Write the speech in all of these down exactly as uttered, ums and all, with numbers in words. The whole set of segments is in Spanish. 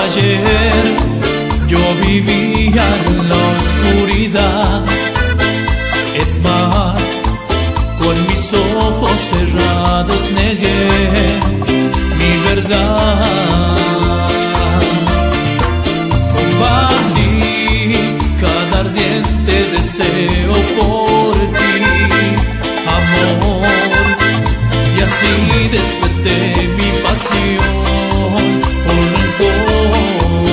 Ayer yo vivía en la oscuridad, es más, con mis ojos cerrados negué mi verdad. Combatí cada ardiente deseo por ti, amor, y así desperté mi pasión por rencor.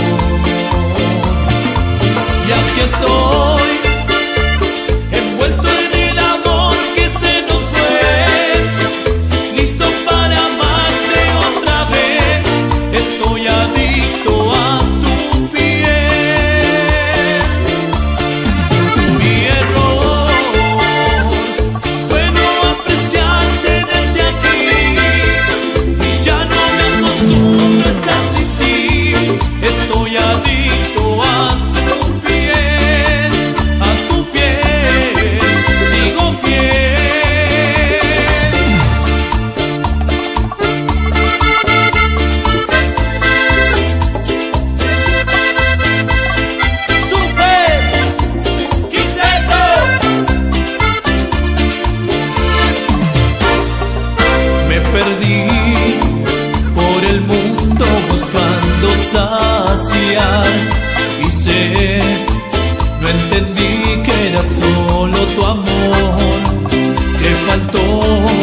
Y aquí estoy, envuelto en el amor que se nos fue, listo para amarte otra vez. Estoy adicto a tu piel. Mi error fue no apreciarte desde aquí, y ya no me acostumbro a estar sin ti. Estoy adicto a tu piel, a tu piel, sigo fiel. Super Quinteto. Me perdí por el mundo buscando saciar, y sé, no entendí que era solo tu amor que faltó.